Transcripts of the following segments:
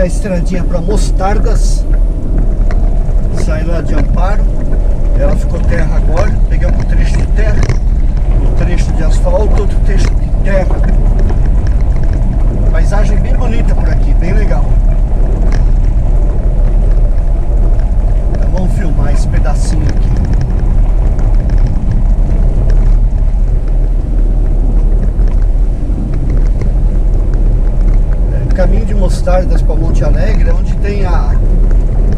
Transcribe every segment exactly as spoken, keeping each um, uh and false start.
a estradinha para Mostardas. Saí lá de Amparo. Ela ficou terra agora. Pegamos um trecho de terra, um trecho de asfalto, outro trecho de terra. Paisagem bem bonita por aqui, bem legal. Então vamos filmar esse pedacinho aqui. Caminho de Mostardas para Monte Alegre, onde tem a,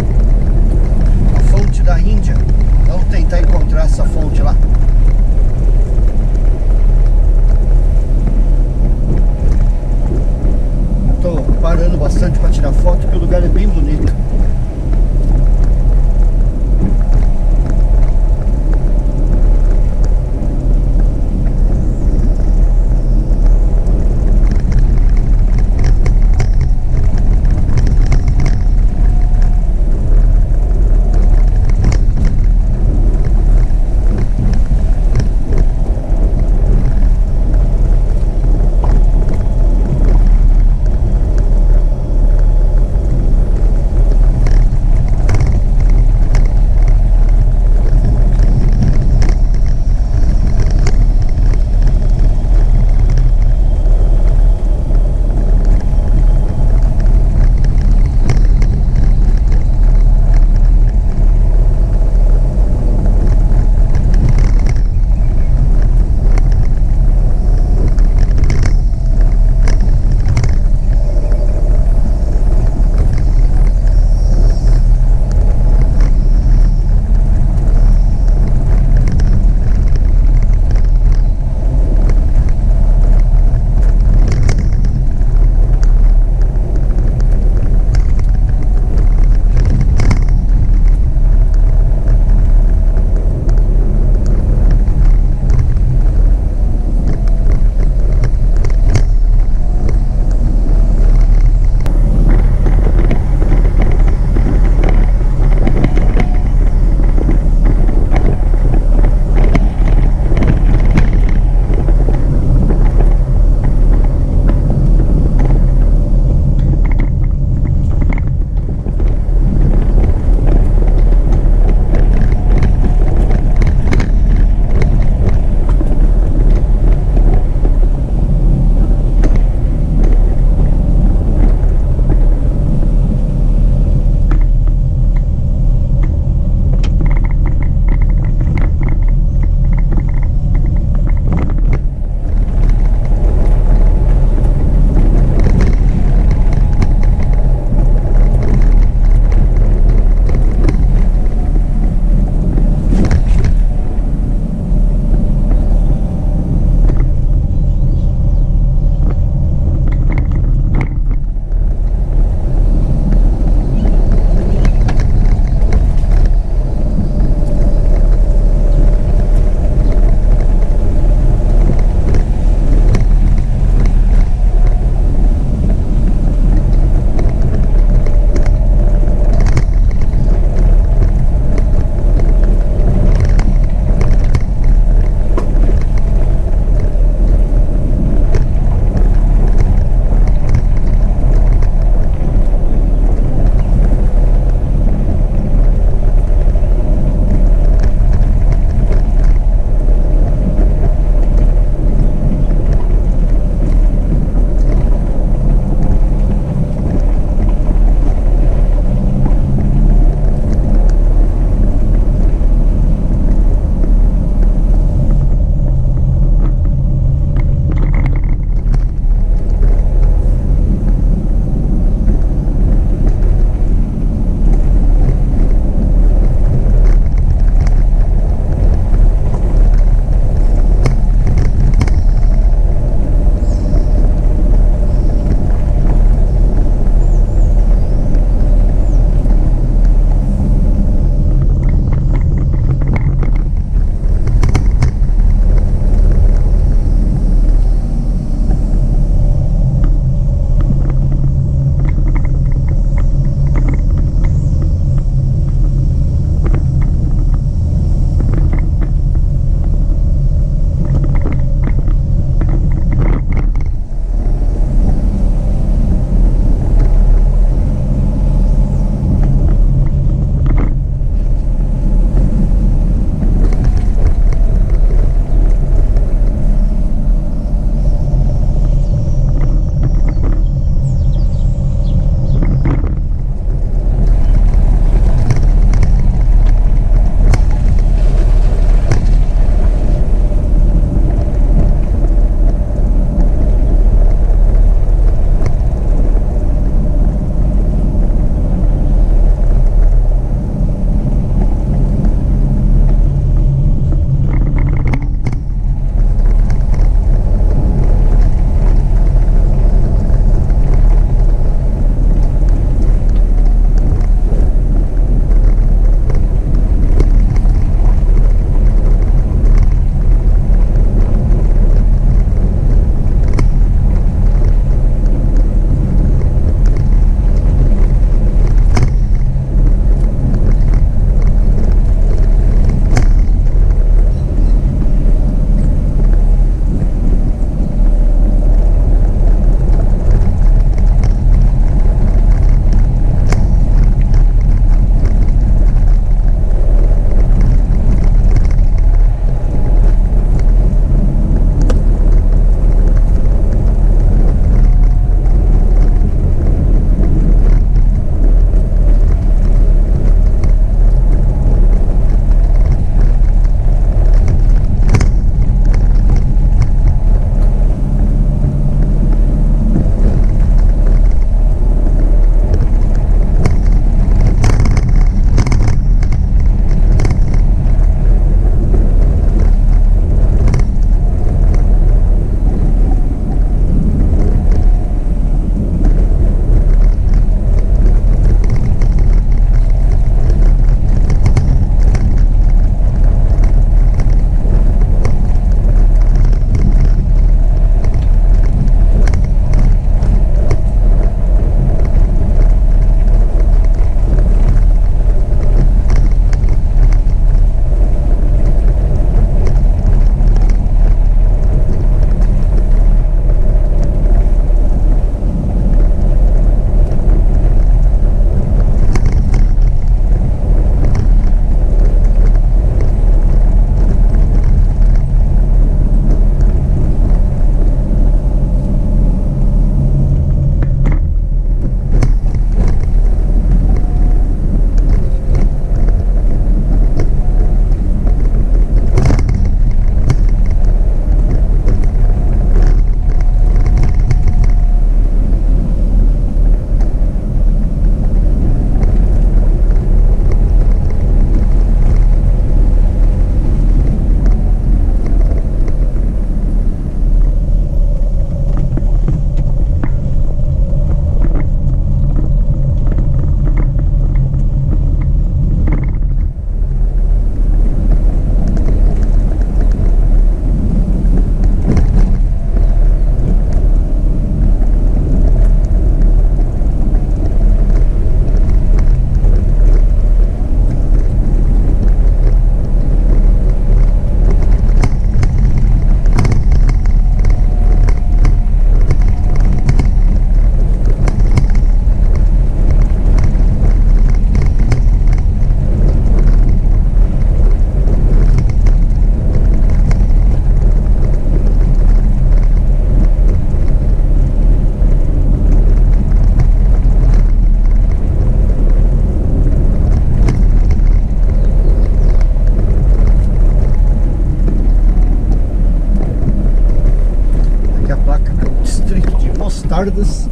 Mostardas.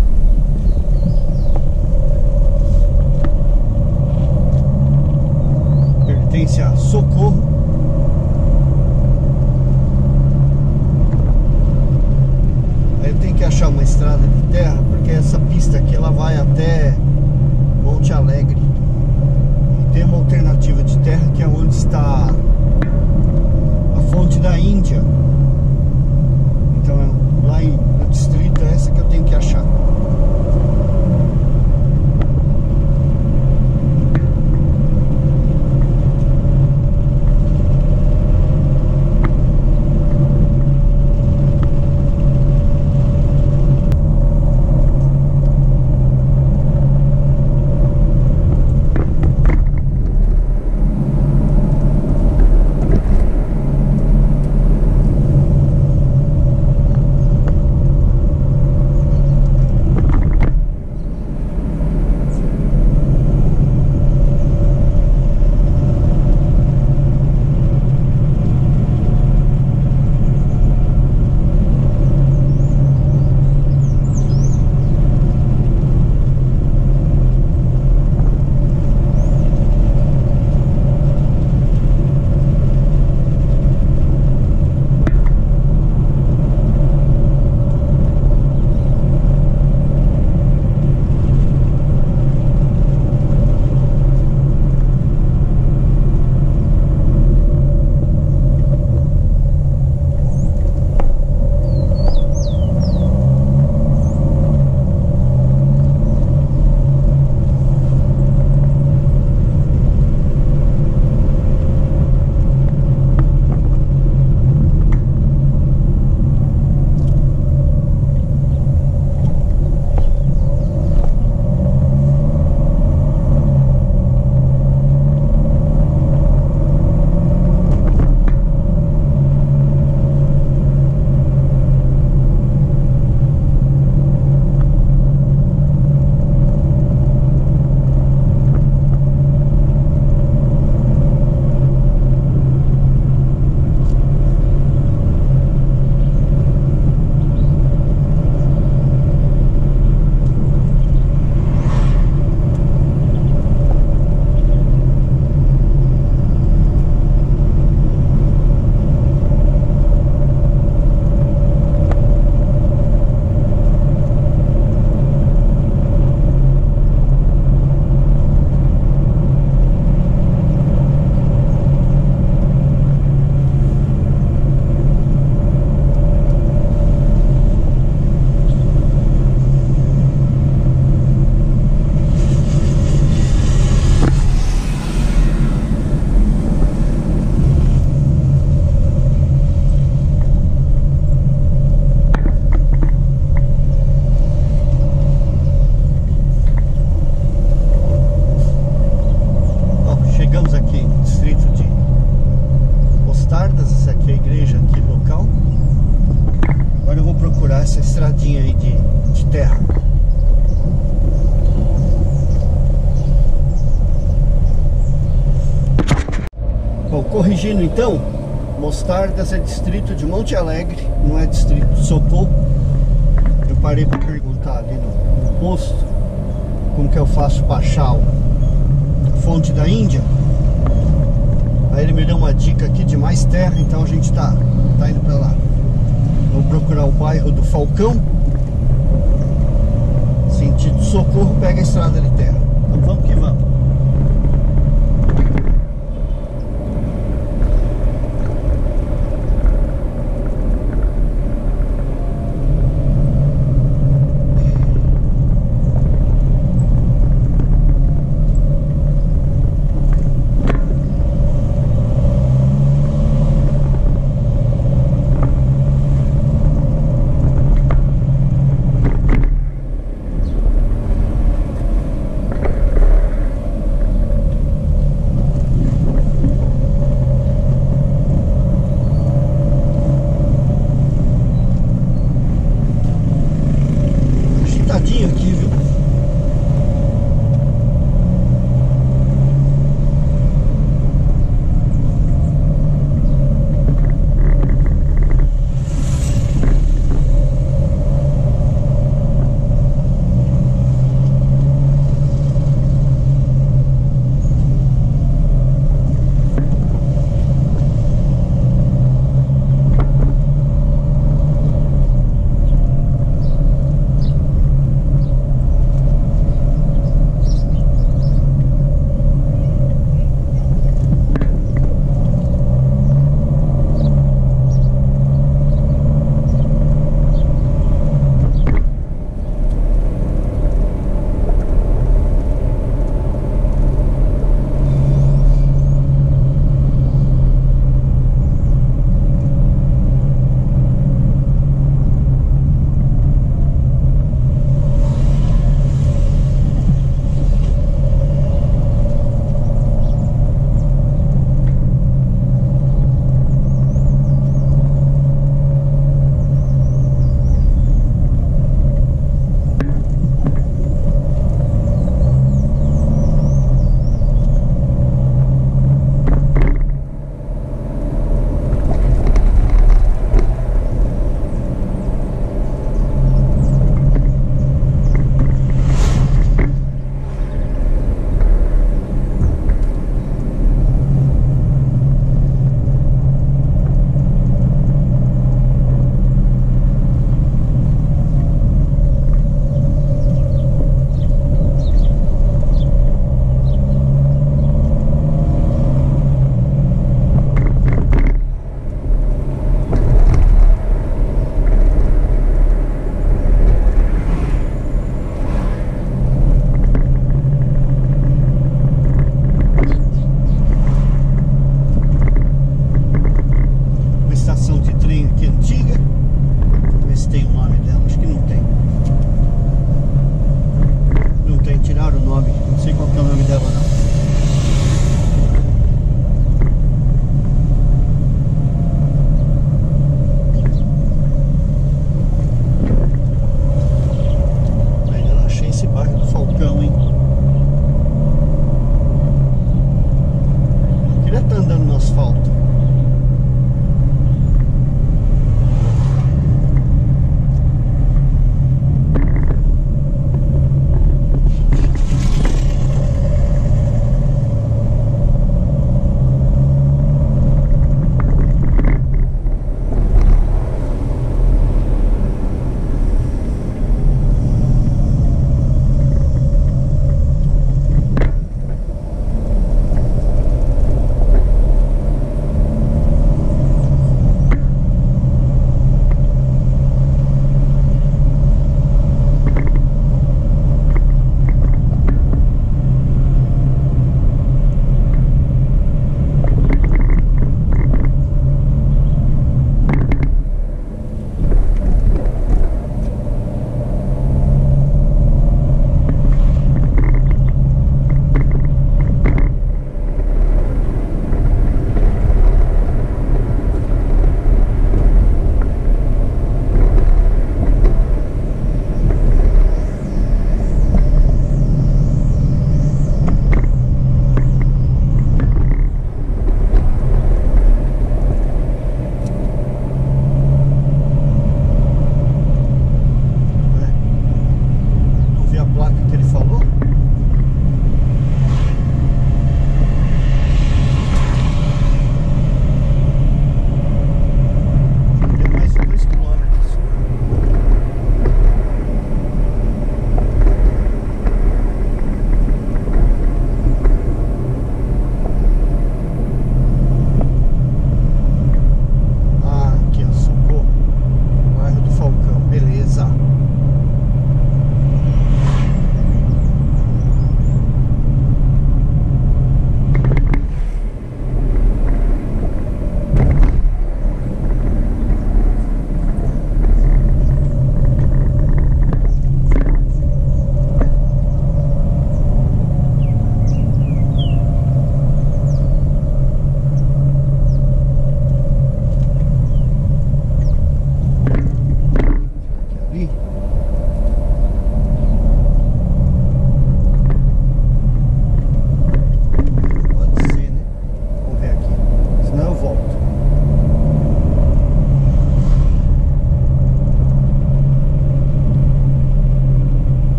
Pertence a Socorro. Aí eu tenho que achar uma estrada de terra, porque essa pista aqui ela vai até Monte Alegre. E tem uma alternativa de terra que é onde está a fonte da Índia. Então lá em, no distrito é essa que eu tenho que achar. Essa estradinha aí de, de terra. Bom, corrigindo então, Mostardas é distrito de Monte Alegre, não é distrito de Socorro. Eu parei para perguntar ali no, no posto como que eu faço para achar a fonte da Índia. Aí ele me deu uma dica aqui de mais terra, então a gente tá, tá indo para lá. Vou procurar o bairro do Falcão, sentido Socorro, pega a estrada de terra. Então vamos que vamos.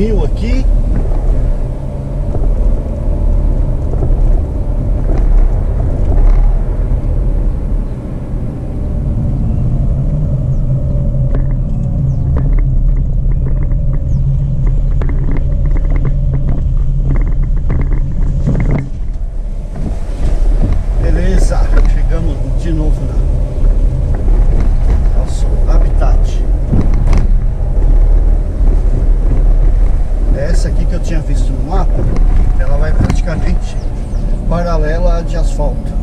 rio aqui. Beleza, chegamos de novo na nosso habitat. Essa aqui que eu tinha visto no mapa, ela vai praticamente paralela à de asfalto.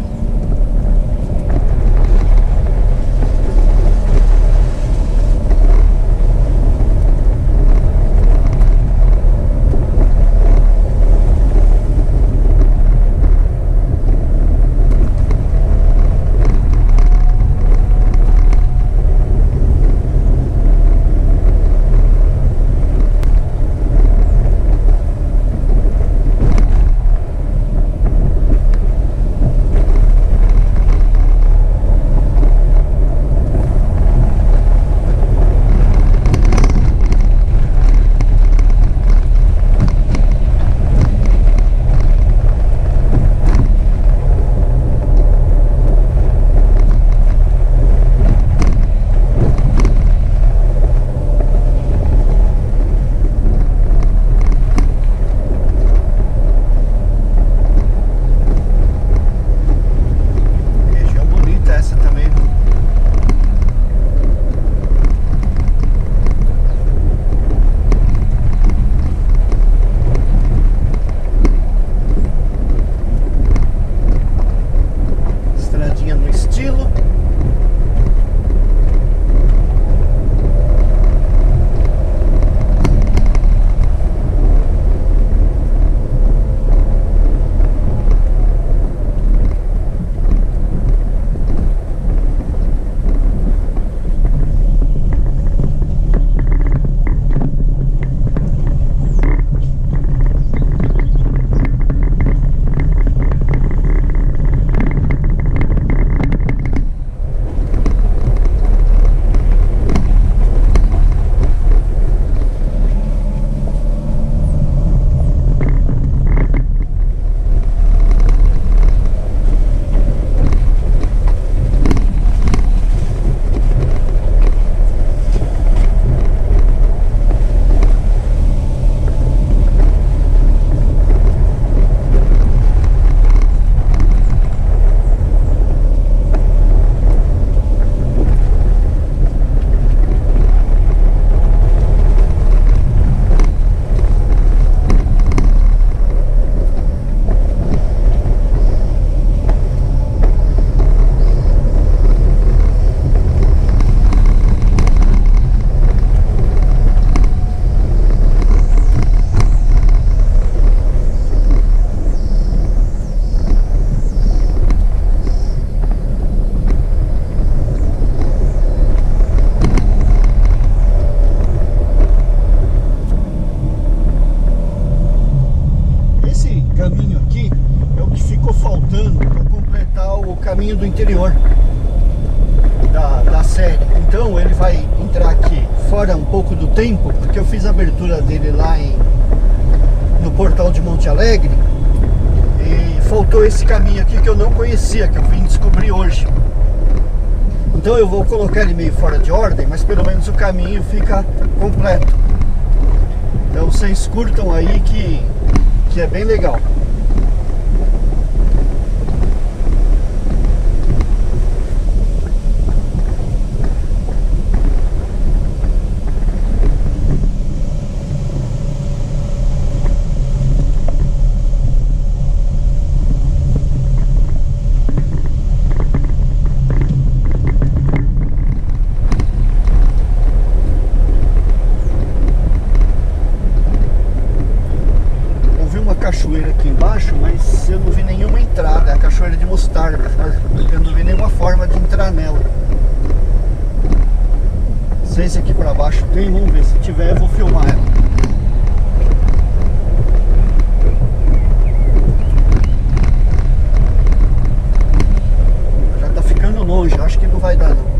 Caminho do interior da, da série. Então ele vai entrar aqui fora um pouco do tempo, porque eu fiz a abertura dele lá em, no portal de Monte Alegre, e faltou esse caminho aqui que eu não conhecia, que eu vim descobrir hoje. Então eu vou colocar ele meio fora de ordem, mas pelo menos o caminho fica completo. Então vocês curtam aí que, que é bem legal. Cachoeira aqui embaixo, mas eu não vi nenhuma entrada. É a cachoeira de Mostarda, mas eu não vi nenhuma forma de entrar nela. Não sei se aqui pra baixo tem, vamos ver. Se tiver eu vou filmar ela. Já tá ficando longe, acho que não vai dar não.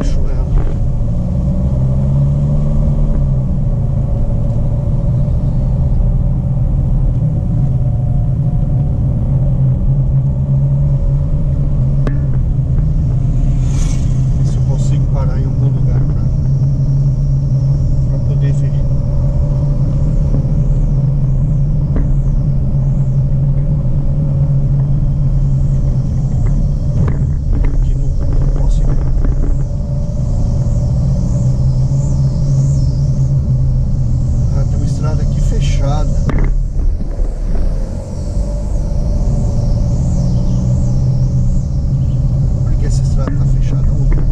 acho ela. Se eu consigo parar em algum lugar pra, pra poder ver. Fechada. Por que essa estrada tá fechada? Vamos ver.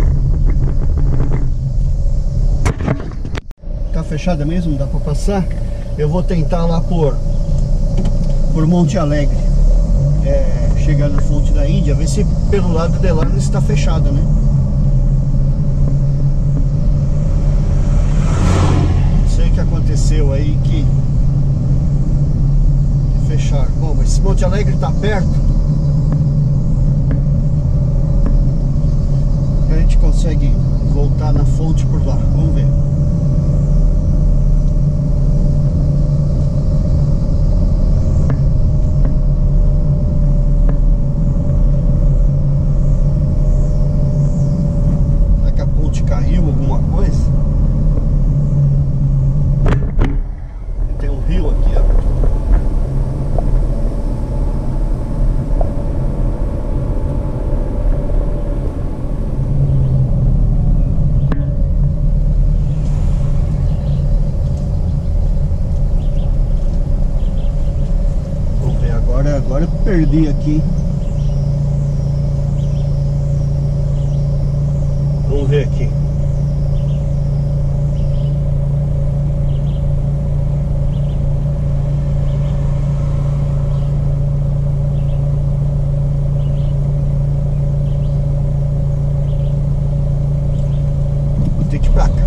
Tá fechada mesmo? Dá pra passar? Eu vou tentar lá por por Monte Alegre, é, chegar na Fonte da Índia, ver se pelo lado de lá não está fechada, né? O que aconteceu aí que, que fecharam. Bom, mas esse Monte Alegre tá perto, a gente consegue voltar na fonte por lá. Vamos ver. Será que a ponte caiu, alguma coisa? Rio aqui, ó. Vamos ver agora, agora eu perdi aqui. Vamos ver aqui. Pra cá.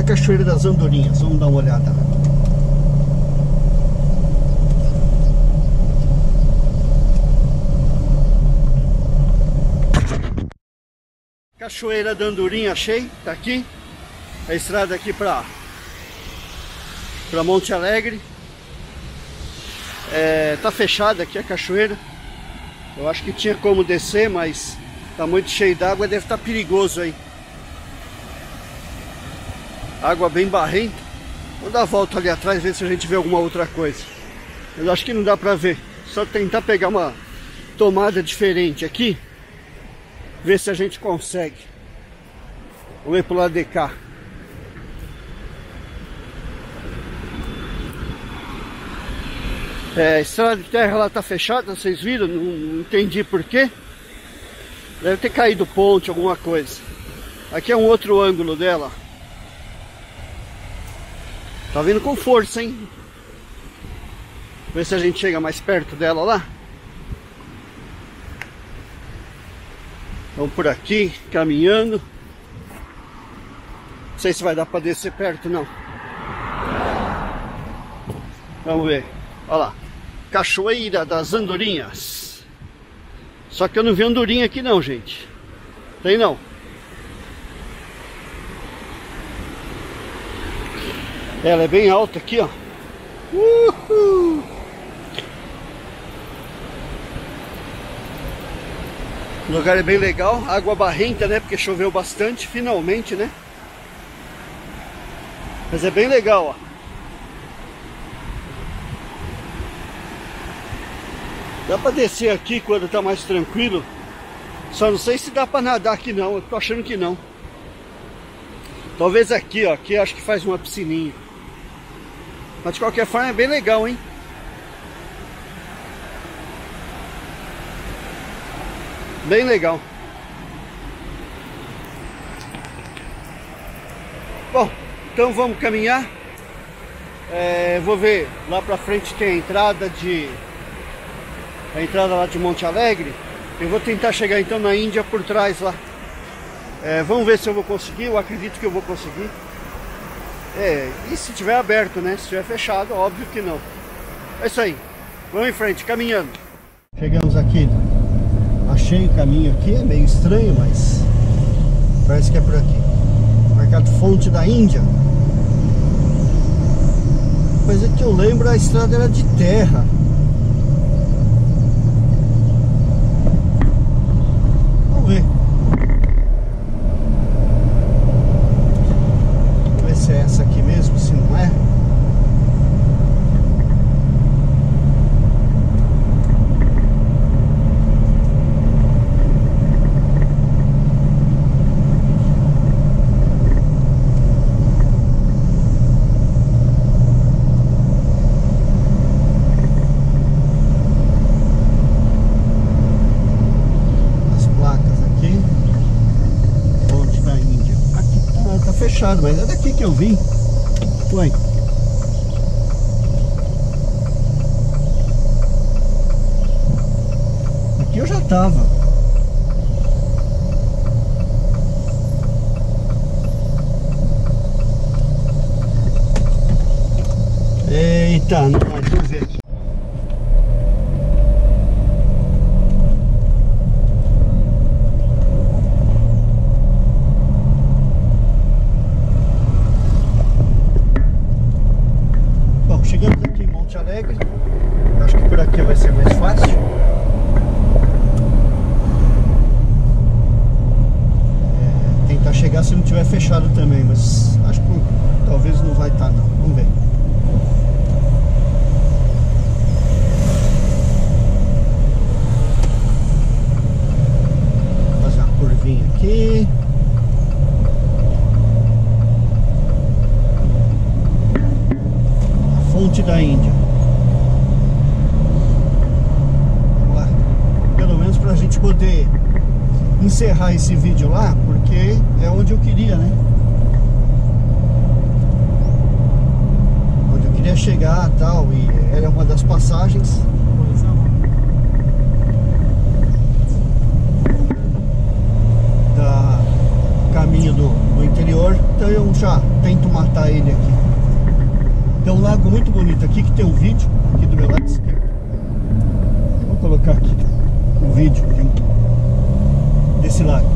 Cachoeira das Andorinhas. Vamos dar uma olhada. Cachoeira da Andorinha, achei, tá aqui. A estrada aqui para para Monte Alegre. É, tá fechada aqui a cachoeira. Eu acho que tinha como descer, mas tá muito cheio d'água, deve estar perigoso aí. Água bem barrenta. Vou dar a volta ali atrás, ver se a gente vê alguma outra coisa. Mas acho que não dá pra ver. Só tentar pegar uma tomada diferente aqui. Ver se a gente consegue. Vamos ver pro lado de cá. É, a estrada de terra lá tá fechada, vocês viram? Não, não entendi porquê. Deve ter caído ponte, alguma coisa. Aqui é um outro ângulo dela. Tá vindo com força, hein? Ver se a gente chega mais perto dela lá. Vamos por aqui, caminhando. Não sei se vai dar pra descer perto, não. Vamos ver. Olha lá. Cachoeira das Andorinhas. Só que eu não vi andorinha aqui não, gente. Tem não. Ela é bem alta aqui, ó. Uhul. O lugar é bem legal. Água barrenta, né? Porque choveu bastante, finalmente, né? Mas é bem legal, ó. Dá pra descer aqui quando tá mais tranquilo. Só não sei se dá pra nadar aqui não. Eu tô achando que não. Talvez aqui, ó. Aqui acho que faz uma piscininha. Mas de qualquer forma é bem legal, hein? Bem legal. Bom, então vamos caminhar. É, vou ver lá pra frente tem a entrada de a entrada lá de Monte Alegre. Eu vou tentar chegar então na Índia por trás lá. É, vamos ver se eu vou conseguir. Eu acredito que eu vou conseguir. É, e se tiver aberto, né? Se tiver fechado, óbvio que não. É isso aí. Vamos em frente, caminhando. Chegamos aqui. Achei o caminho aqui, é meio estranho, mas parece que é por aqui. Marcado Fonte da Índia. Coisa que eu lembro, a estrada era de terra. Vamos ver. Vamos ver se é essa aqui mesmo, se não é. Fechado, mas é daqui que eu vim. Ué. Aqui eu já tava. Eita, não vai, deixa eu ver aqui. Chegamos aqui em Monte Alegre. Acho que por aqui vai ser mais fácil. É, tentar chegar se não tiver fechado também, mas acho que talvez não vai estar não. Vamos ver. Vou fazer uma curvinha aqui. Fonte da Índia. Vamos lá. Pelo menos pra gente poder encerrar esse vídeo lá, porque é onde eu queria, né? Onde eu queria chegar e tal, e era uma das passagens. Da caminho do, do interior. interior, então eu já tento matar ele aqui. Tem um lago muito bonito aqui que tem um vídeo aqui do meu lado esquerdo. Eu vou colocar aqui um vídeo de, desse lago.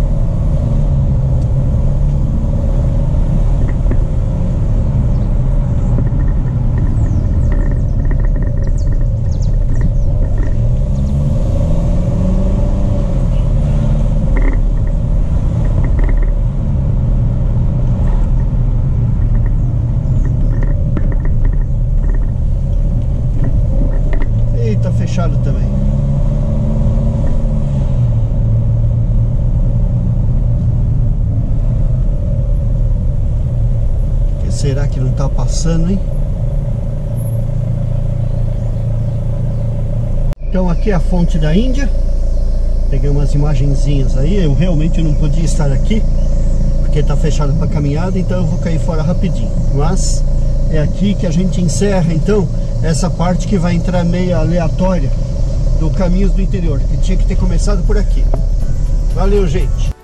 Tá fechado também. O que será que não tá passando, hein? Então aqui é a fonte da Índia. Peguei umas imagenzinhas aí. Eu realmente não podia estar aqui porque tá fechado para caminhada, então eu vou cair fora rapidinho. Mas é aqui que a gente encerra então essa parte que vai entrar meio aleatória do Caminhos do Interior, que tinha que ter começado por aqui. Valeu, gente!